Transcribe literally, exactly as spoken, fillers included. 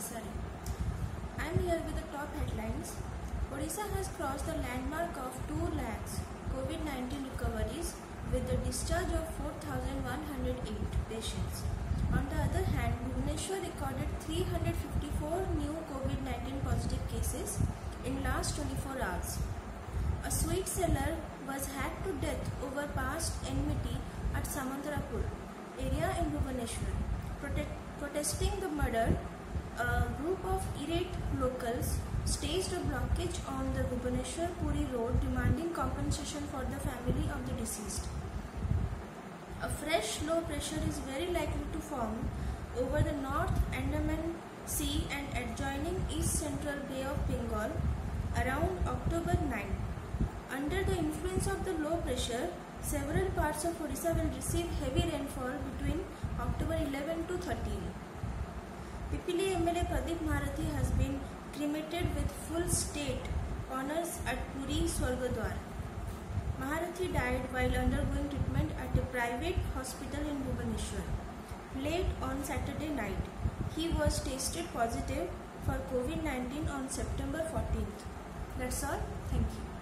Navsari. I am here with the top headlines. Odisha has crossed the landmark of two lakhs COVID nineteen recoveries with the discharge of four thousand one hundred eight patients. On the other hand, Bhubaneswar recorded three hundred fifty-four new COVID nineteen positive cases in last twenty-four hours. A sweet seller was hacked to death over past enmity at Samantarapur area in Bhubaneswar. Prote protesting the murder, a group of irate locals staged a blockage on the Bhubaneswar-Puri road demanding compensation for the family of the deceased. A fresh low pressure is very likely to form over the North Andaman Sea and adjoining East Central Bay of Bengal around October ninth. Under the influence of the low pressure, several parts of Odisha will receive heavy rainfall between October eleventh to thirteenth. Pipili M L A Pradeep Marathi has been cremated with full state honours at Puri Swargadwar. Maharathi died while undergoing treatment at a private hospital in Bhubaneswar. Late on Saturday night, he was tested positive for COVID nineteen on September fourteenth. That's all. Thank you.